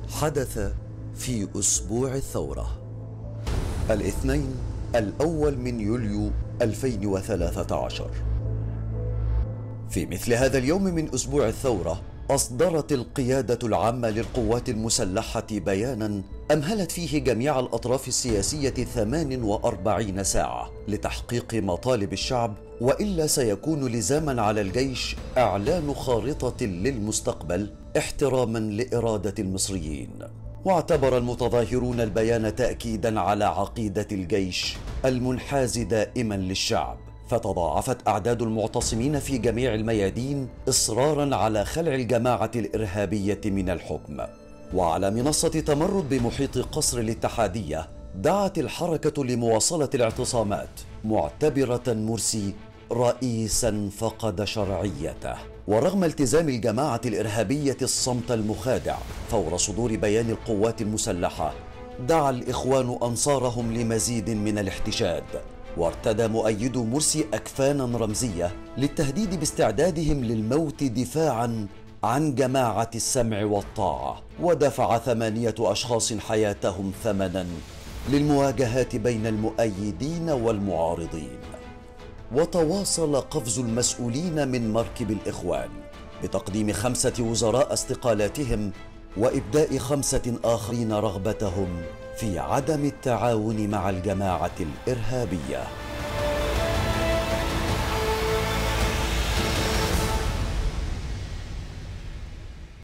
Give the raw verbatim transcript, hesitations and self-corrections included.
حدث في أسبوع الثورة الاثنين الأول من يوليو ألفين وثلاثة عشر. في مثل هذا اليوم من أسبوع الثورة أصدرت القيادة العامة للقوات المسلحة بيانا أمهلت فيه جميع الأطراف السياسية ثمان وأربعين ساعة لتحقيق مطالب الشعب، وإلا سيكون لزاما على الجيش إعلان خارطة للمستقبل احتراما لإرادة المصريين. واعتبر المتظاهرون البيان تأكيدا على عقيدة الجيش المنحاز دائما للشعب، فتضاعفت أعداد المعتصمين في جميع الميادين إصرارا على خلع الجماعة الإرهابية من الحكم. وعلى منصة تمرد بمحيط قصر الاتحادية دعت الحركة لمواصلة الاعتصامات، معتبرة مرسي رئيسا فقد شرعيته. ورغم التزام الجماعة الإرهابية الصمت المخادع فور صدور بيان القوات المسلحة، دعا الإخوان أنصارهم لمزيد من الاحتشاد، وارتدى مؤيدو مرسي أكفانا رمزية للتهديد باستعدادهم للموت دفاعا عن جماعة السمع والطاعة. ودفع ثمانية أشخاص حياتهم ثمنا للمواجهات بين المؤيدين والمعارضين. وتواصل قفز المسؤولين من مركب الإخوان بتقديم خمسة وزراء استقالاتهم وإبداء خمسة آخرين رغبتهم في عدم التعاون مع الجماعة الإرهابية.